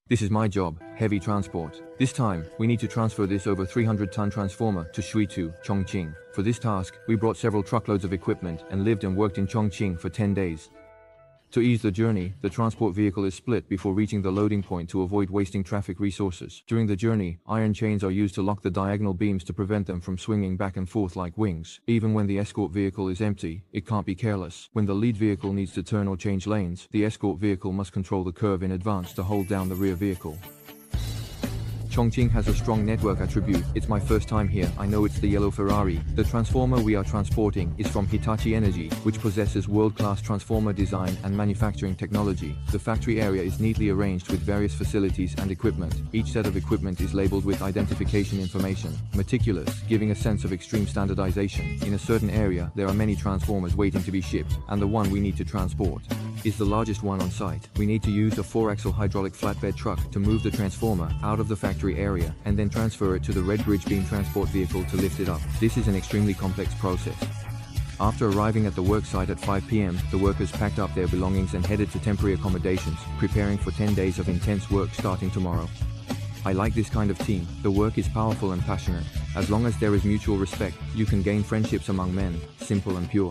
This is my job, heavy transport. This time, we need to transfer this over 300-ton transformer to Shuitu, Chongqing. For this task, we brought several truckloads of equipment and lived and worked in Chongqing for 10 days. To ease the journey, the transport vehicle is split before reaching the loading point to avoid wasting traffic resources. During the journey, iron chains are used to lock the diagonal beams to prevent them from swinging back and forth like wings. Even when the escort vehicle is empty, it can't be careless. When the lead vehicle needs to turn or change lanes, the escort vehicle must control the curve in advance to hold down the rear vehicle. Chongqing has a strong network attribute. It's my first time here. I know it's the yellow Ferrari. The transformer we are transporting is from Hitachi Energy, which possesses world-class transformer design and manufacturing technology. The factory area is neatly arranged with various facilities and equipment. Each set of equipment is labeled with identification information. Meticulous, giving a sense of extreme standardization. In a certain area, there are many transformers waiting to be shipped, and the one we need to transport is the largest one on site. We need to use a 4-axle hydraulic flatbed truck to move the transformer out of the factory area and then transfer it to the red bridge beam transport vehicle to lift it up. This is an extremely complex process. After arriving at the work site at 5 p.m., the workers packed up their belongings and headed to temporary accommodations, preparing for 10 days of intense work starting tomorrow. I like this kind of team. The work is powerful and passionate. As long as there is mutual respect, you can gain friendships among men, simple and pure.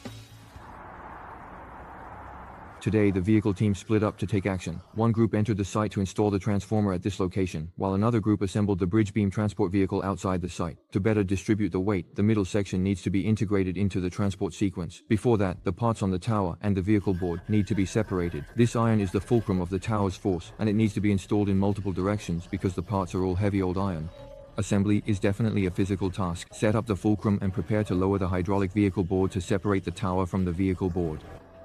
Today, the vehicle team split up to take action. One group entered the site to install the transformer at this location, while another group assembled the bridge beam transport vehicle outside the site. To better distribute the weight, the middle section needs to be integrated into the transport sequence. Before that, the parts on the tower and the vehicle board need to be separated. This iron is the fulcrum of the tower's force, and it needs to be installed in multiple directions because the parts are all heavy old iron. Assembly is definitely a physical task. Set up the fulcrum and prepare to lower the hydraulic vehicle board to separate the tower from the vehicle board.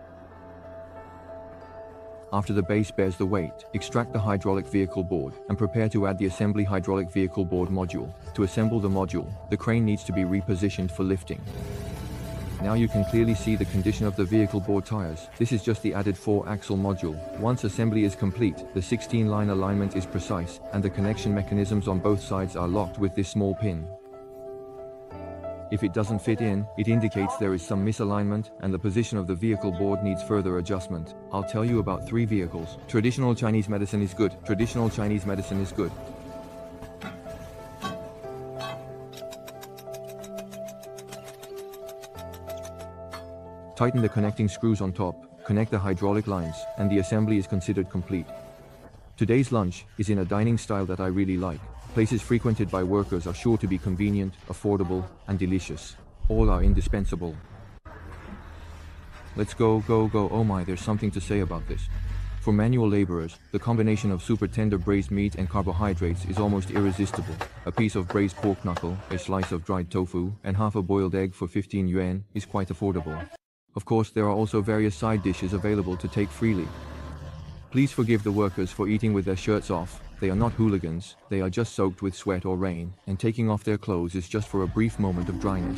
After the base bears the weight, extract the hydraulic vehicle board and prepare to add the assembly hydraulic vehicle board module. To assemble the module, the crane needs to be repositioned for lifting. Now you can clearly see the condition of the vehicle board tires. This is just the added 4-axle module. Once assembly is complete, the 16-line alignment is precise, and the connection mechanisms on both sides are locked with this small pin. If it doesn't fit in, it indicates there is some misalignment and the position of the vehicle board needs further adjustment. I'll tell you about 3 vehicles. Traditional Chinese medicine is good. Traditional Chinese medicine is good. Tighten the connecting screws on top, connect the hydraulic lines, and the assembly is considered complete. Today's lunch is in a dining style that I really like. Places frequented by workers are sure to be convenient, affordable, and delicious. All are indispensable. Let's go. Oh my, there's something to say about this. For manual laborers, the combination of super tender braised meat and carbohydrates is almost irresistible. A piece of braised pork knuckle, a slice of dried tofu, and half a boiled egg for 15 yuan is quite affordable. Of course, there are also various side dishes available to take freely. Please forgive the workers for eating with their shirts off. They are not hooligans, they are just soaked with sweat or rain, and taking off their clothes is just for a brief moment of dryness.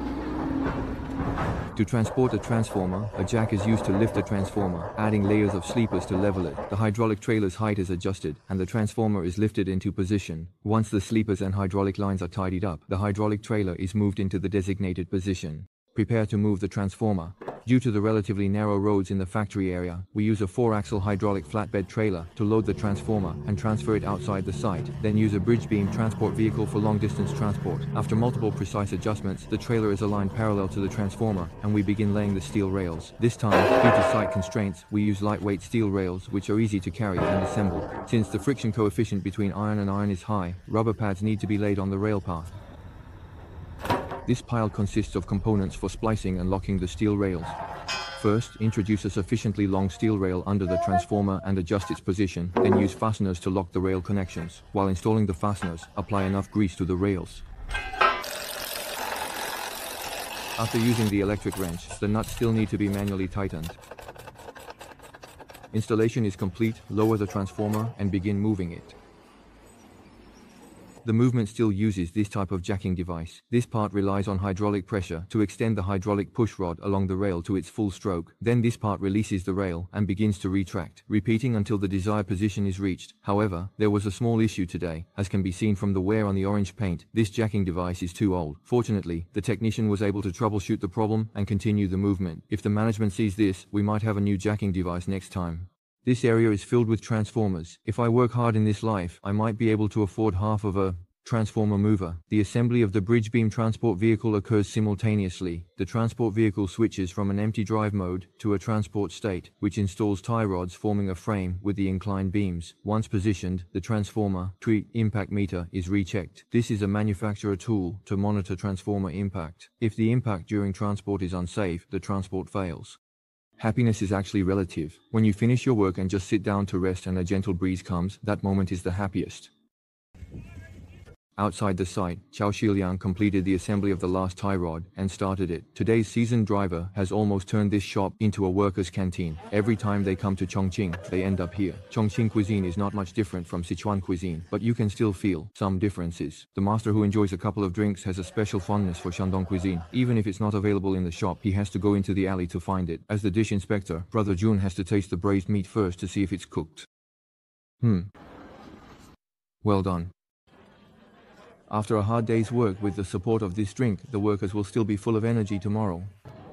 To transport a transformer, a jack is used to lift the transformer, adding layers of sleepers to level it. The hydraulic trailer's height is adjusted, and the transformer is lifted into position. Once the sleepers and hydraulic lines are tidied up, the hydraulic trailer is moved into the designated position. Prepare to move the transformer. Due to the relatively narrow roads in the factory area, we use a 4-axle hydraulic flatbed trailer to load the transformer and transfer it outside the site, then use a bridge beam transport vehicle for long-distance transport. After multiple precise adjustments, the trailer is aligned parallel to the transformer, and we begin laying the steel rails. This time, due to site constraints, we use lightweight steel rails, which are easy to carry and assemble. Since the friction coefficient between iron and iron is high, rubber pads need to be laid on the rail path. This pile consists of components for splicing and locking the steel rails. First, introduce a sufficiently long steel rail under the transformer and adjust its position, then use fasteners to lock the rail connections. While installing the fasteners, apply enough grease to the rails. After using the electric wrench, the nuts still need to be manually tightened. Installation is complete, lower the transformer and begin moving it. The movement still uses this type of jacking device. This part relies on hydraulic pressure to extend the hydraulic push rod along the rail to its full stroke. Then this part releases the rail and begins to retract, repeating until the desired position is reached. However, there was a small issue today. As can be seen from the wear on the orange paint, this jacking device is too old. Fortunately, the technician was able to troubleshoot the problem and continue the movement. If the management sees this, we might have a new jacking device next time. This area is filled with transformers. If I work hard in this life, I might be able to afford half of a transformer mover. The assembly of the bridge beam transport vehicle occurs simultaneously. The transport vehicle switches from an empty drive mode to a transport state, which installs tie rods forming a frame with the inclined beams. Once positioned, the transformer tree impact meter is rechecked. This is a manufacturer tool to monitor transformer impact. If the impact during transport is unsafe, the transport fails. Happiness is actually relative. When you finish your work and just sit down to rest and a gentle breeze comes, that moment is the happiest. Outside the site, Chao Shiliang completed the assembly of the last tie rod and started it. Today's seasoned driver has almost turned this shop into a worker's canteen. Every time they come to Chongqing, they end up here. Chongqing cuisine is not much different from Sichuan cuisine, but you can still feel some differences. The master who enjoys a couple of drinks has a special fondness for Shandong cuisine. Even if it's not available in the shop, he has to go into the alley to find it. As the dish inspector, Brother Jun has to taste the braised meat first to see if it's cooked. Well done. After a hard day's work, with the support of this drink, the workers will still be full of energy tomorrow.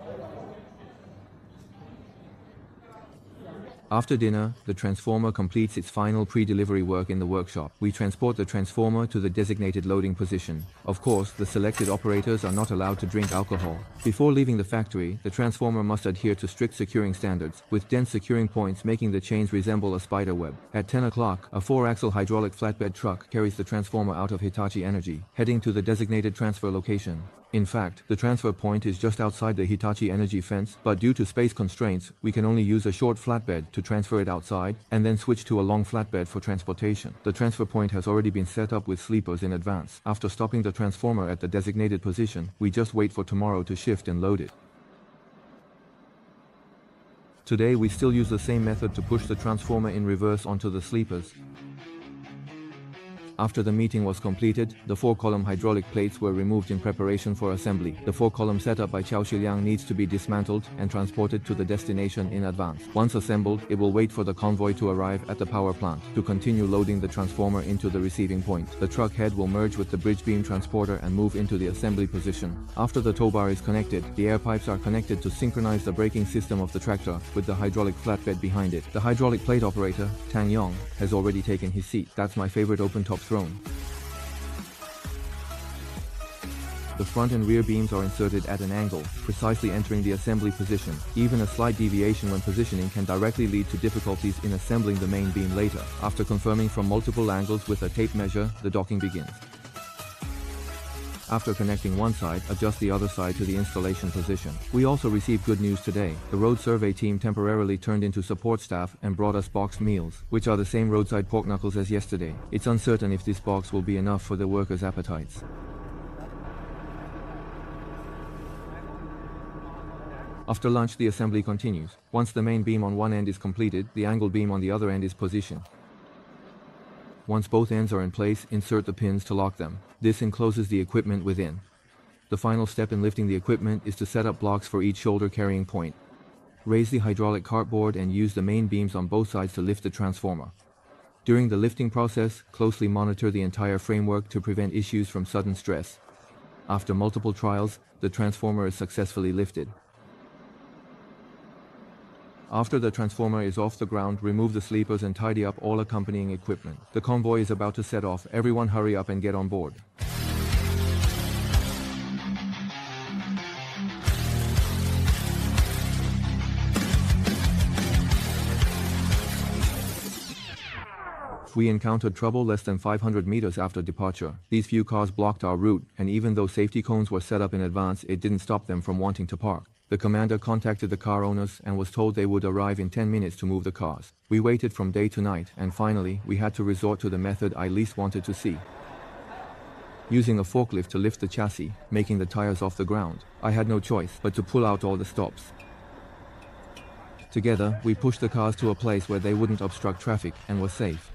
After dinner, the transformer completes its final pre-delivery work in the workshop. We transport the transformer to the designated loading position. Of course, the selected operators are not allowed to drink alcohol. Before leaving the factory, the transformer must adhere to strict securing standards, with dense securing points making the chains resemble a spider web. At 10 o'clock, a 4-axle hydraulic flatbed truck carries the transformer out of Hitachi Energy, heading to the designated transfer location. In fact, the transfer point is just outside the Hitachi Energy fence, but due to space constraints, we can only use a short flatbed to transfer it outside, and then switch to a long flatbed for transportation. The transfer point has already been set up with sleepers in advance. After stopping the transformer at the designated position, we just wait for tomorrow to shift and load it. Today we still use the same method to push the transformer in reverse onto the sleepers. After the meeting was completed, the 4-column hydraulic plates were removed in preparation for assembly. The 4-column setup by Chao Shiliang needs to be dismantled and transported to the destination in advance. Once assembled, it will wait for the convoy to arrive at the power plant to continue loading the transformer into the receiving point. The truck head will merge with the bridge beam transporter and move into the assembly position. After the tow bar is connected, the air pipes are connected to synchronize the braking system of the tractor with the hydraulic flatbed behind it. The hydraulic plate operator, Tang Yong, has already taken his seat. That's my favorite open-top throne. The front and rear beams are inserted at an angle, precisely entering the assembly position. Even a slight deviation when positioning can directly lead to difficulties in assembling the main beam later. After confirming from multiple angles with a tape measure, the docking begins. After connecting one side, adjust the other side to the installation position. We also received good news today. The road survey team temporarily turned into support staff and brought us boxed meals, which are the same roadside pork knuckles as yesterday. It's uncertain if this box will be enough for the workers' appetites. After lunch, the assembly continues. Once the main beam on one end is completed, the angled beam on the other end is positioned. Once both ends are in place, insert the pins to lock them. This encloses the equipment within. The final step in lifting the equipment is to set up blocks for each shoulder carrying point. Raise the hydraulic cartboard and use the main beams on both sides to lift the transformer. During the lifting process, closely monitor the entire framework to prevent issues from sudden stress. After multiple trials, the transformer is successfully lifted. After the transformer is off the ground, remove the sleepers and tidy up all accompanying equipment. The convoy is about to set off. Everyone hurry up and get on board. We encountered trouble less than 500 meters after departure. These few cars blocked our route, and even though safety cones were set up in advance, it didn't stop them from wanting to park. The commander contacted the car owners and was told they would arrive in 10 minutes to move the cars. We waited from day to night, and finally, we had to resort to the method I least wanted to see. Using a forklift to lift the chassis, making the tires off the ground. I had no choice but to pull out all the stops. Together, we pushed the cars to a place where they wouldn't obstruct traffic and were safe.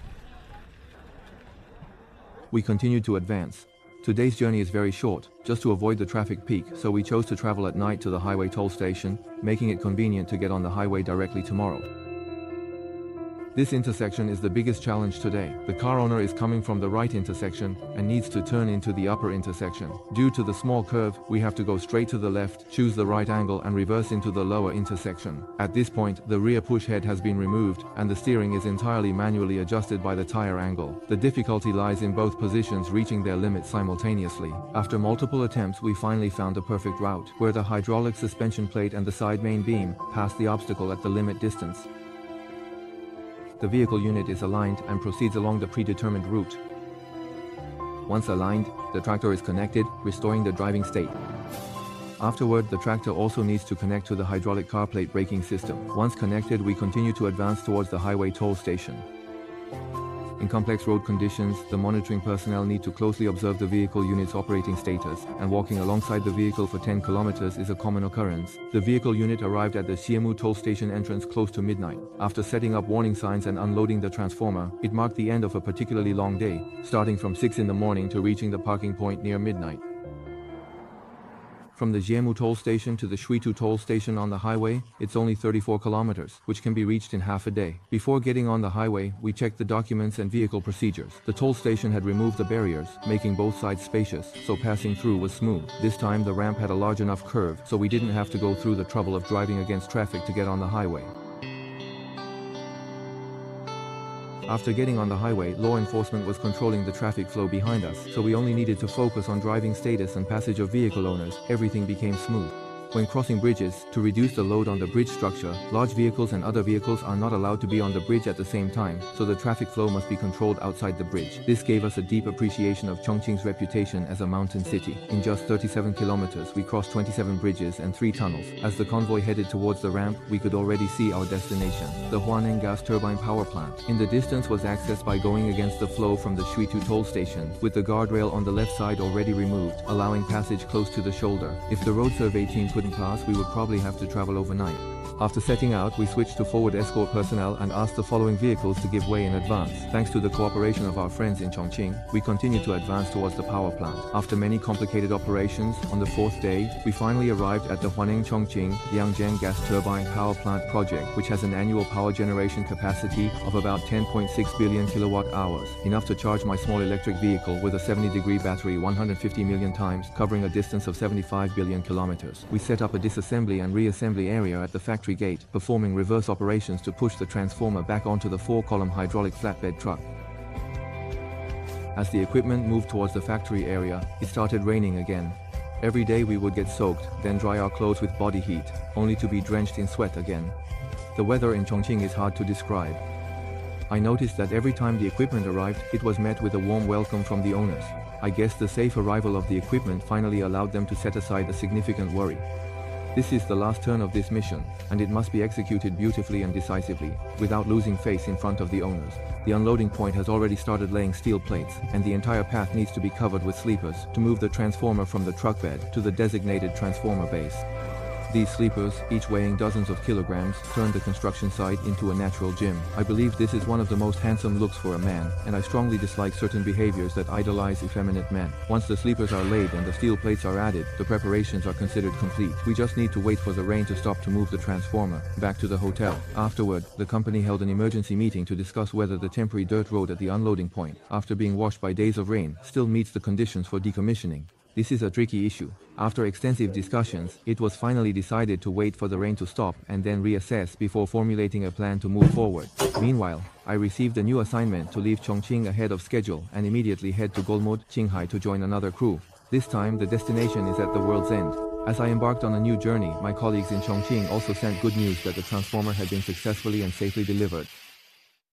We continued to advance. Today's journey is very short, just to avoid the traffic peak, so we chose to travel at night to the highway toll station, making it convenient to get on the highway directly tomorrow. This intersection is the biggest challenge today. The car owner is coming from the right intersection and needs to turn into the upper intersection. Due to the small curve, we have to go straight to the left, choose the right angle and reverse into the lower intersection. At this point, the rear push head has been removed and the steering is entirely manually adjusted by the tire angle. The difficulty lies in both positions reaching their limit simultaneously. After multiple attempts, we finally found the perfect route, where the hydraulic suspension plate and the side main beam pass the obstacle at the limit distance. The vehicle unit is aligned and proceeds along the predetermined route. Once aligned, the tractor is connected, restoring the driving state. Afterward, the tractor also needs to connect to the hydraulic car plate braking system. Once connected, we continue to advance towards the highway toll station. In complex road conditions, the monitoring personnel need to closely observe the vehicle unit's operating status, and walking alongside the vehicle for 10 kilometers is a common occurrence. The vehicle unit arrived at the Xiamu toll station entrance close to midnight. After setting up warning signs and unloading the transformer, it marked the end of a particularly long day, starting from 6 in the morning to reaching the parking point near midnight. From the Xiamu toll station to the Shuitu toll station on the highway, it's only 34 kilometers, which can be reached in half a day. Before getting on the highway, we checked the documents and vehicle procedures. The toll station had removed the barriers, making both sides spacious, so passing through was smooth. This time the ramp had a large enough curve, so we didn't have to go through the trouble of driving against traffic to get on the highway. After getting on the highway, law enforcement was controlling the traffic flow behind us, so we only needed to focus on driving status and passage of vehicle owners. Everything became smooth. When crossing bridges, to reduce the load on the bridge structure, large vehicles and other vehicles are not allowed to be on the bridge at the same time, so the traffic flow must be controlled outside the bridge. This gave us a deep appreciation of Chongqing's reputation as a mountain city. In just 37 kilometers, we crossed 27 bridges and 3 tunnels. As the convoy headed towards the ramp, we could already see our destination, the Huaneng gas turbine power plant. In the distance was accessed by going against the flow from the Shuitu toll station, with the guardrail on the left side already removed, allowing passage close to the shoulder. If the road survey team couldn't pass, we would probably have to travel overnight. After setting out, we switched to forward escort personnel and asked the following vehicles to give way in advance. Thanks to the cooperation of our friends in Chongqing, we continued to advance towards the power plant. After many complicated operations, on the 4th day, we finally arrived at the Huaneng Chongqing Liangjiang gas turbine power plant project, which has an annual power generation capacity of about 10.6 billion kilowatt hours, enough to charge my small electric vehicle with a 70-degree battery 150 million times, covering a distance of 75 billion kilometers. We set up a disassembly and reassembly area at the factory gate, performing reverse operations to push the transformer back onto the 4-column hydraulic flatbed truck. As the equipment moved towards the factory area, it started raining again. Every day we would get soaked, then dry our clothes with body heat, only to be drenched in sweat again. The weather in Chongqing is hard to describe. I noticed that every time the equipment arrived, it was met with a warm welcome from the owners. I guess the safe arrival of the equipment finally allowed them to set aside a significant worry. This is the last turn of this mission, and it must be executed beautifully and decisively, without losing face in front of the owners. The unloading point has already started laying steel plates, and the entire path needs to be covered with sleepers to move the transformer from the truck bed to the designated transformer base. These sleepers, each weighing dozens of kilograms, turn the construction site into a natural gym. I believe this is one of the most handsome looks for a man, and I strongly dislike certain behaviors that idolize effeminate men. Once the sleepers are laid and the steel plates are added, the preparations are considered complete. We just need to wait for the rain to stop to move the transformer back to the hotel. Afterward, the company held an emergency meeting to discuss whether the temporary dirt road at the unloading point, after being washed by days of rain, still meets the conditions for decommissioning. This is a tricky issue. After extensive discussions, it was finally decided to wait for the rain to stop and then reassess before formulating a plan to move forward. Meanwhile, I received a new assignment to leave Chongqing ahead of schedule and immediately head to Golmud, Qinghai to join another crew. This time, the destination is at the world's end. As I embarked on a new journey, my colleagues in Chongqing also sent good news that the transformer had been successfully and safely delivered.